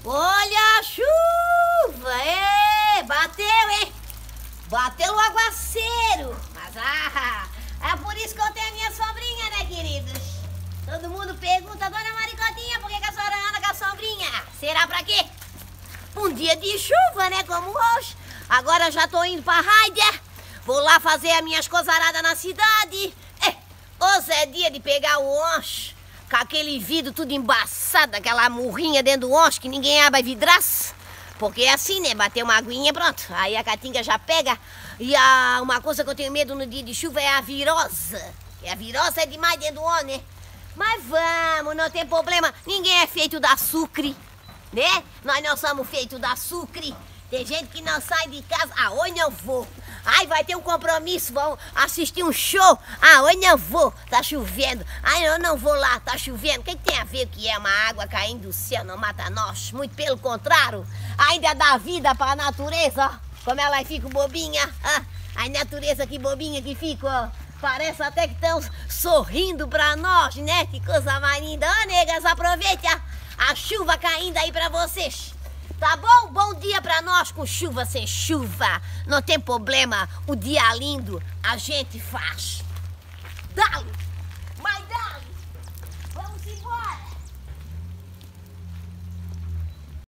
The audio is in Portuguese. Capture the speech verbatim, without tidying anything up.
Olha a chuva! Ê, bateu, hein? Bateu o aguaceiro! Mas ah, é por isso que eu tenho a minha sombrinha, né, queridos? Todo mundo pergunta, dona Maricotinha, por que, que a senhora anda com a sombrinha? Será pra quê? Um dia de chuva, né, como hoje. Agora já tô indo pra Raider. Vou lá fazer as minhas cozaradas na cidade. É, hoje é dia de pegar o oncho, com aquele vidro tudo embaçado, aquela murrinha dentro do oncho que ninguém abre a vidraça. Porque é assim, né? Bater uma aguinha, pronto. Aí a Catinga já pega. E a, uma coisa que eu tenho medo no dia de chuva é a virosa. E a virosa é demais dentro do oncho, né? Mas vamos, não tem problema. Ninguém é feito da açúcar, né? Nós não somos feitos da açúcar. Tem gente que não sai de casa. Ah, hoje não vou. Ai, vai ter um compromisso, vão assistir um show. Ah, hoje não vou, tá chovendo. Ai, eu não vou lá, tá chovendo. O que, que tem a ver que é uma água caindo do céu, não mata nós? Muito pelo contrário, ainda dá vida pra natureza, ó. Como ela fica bobinha. Ah, a natureza que bobinha que fica, ó. Parece até que estão sorrindo pra nós, né? Que coisa mais linda. Ó, negas, aproveite a, a chuva caindo aí pra vocês. Tá bom? Bom dia pra nós com chuva sem chuva. Não tem problema. O dia lindo a gente faz. Dá-lhe! Mas dá-lhe! Vamos embora!